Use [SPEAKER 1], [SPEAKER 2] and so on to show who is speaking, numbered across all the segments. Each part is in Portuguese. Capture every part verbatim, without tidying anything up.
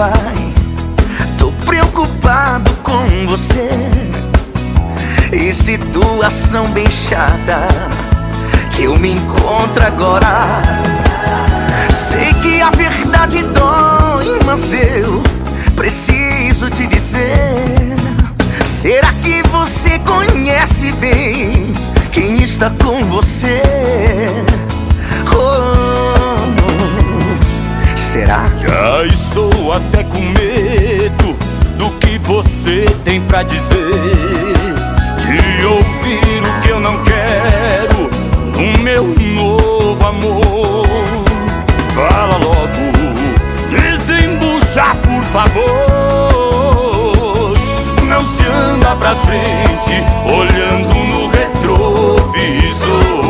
[SPEAKER 1] vai. Tô preocupado com você. E situação bem chata que eu me encontro agora. Sei que a verdade dói, mas eu preciso te dizer. Será que você conhece bem quem está com você? Oh, será?
[SPEAKER 2] Já estou até com medo do que você tem pra dizer, de ouvir o que eu não quero no meu novo amor. Fala logo, desembucha por favor. Não se anda pra frente olhando no retrovisor.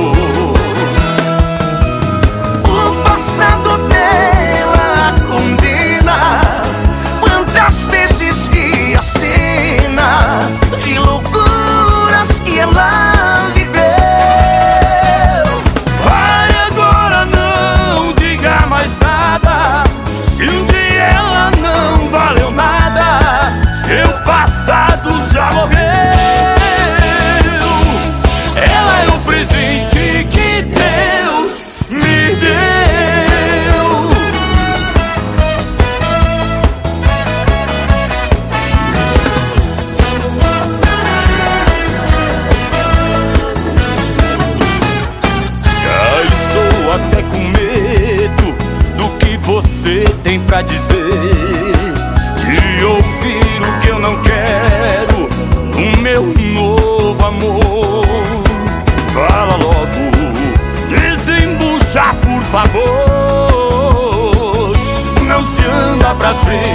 [SPEAKER 1] O passado dela condena. Quantas vezes vi a cena de loucuras que ela viveu.
[SPEAKER 2] Vai agora, não diga mais nada. Se um dia ela não valeu nada, seu passado já morreu. Ela é o presente que Deus me deu. Já estou até com medo do que você tem pra dizer, de ouvir o que eu não quero no meu novo amor. Fala logo, desembucha por favor. Não se anda pra frente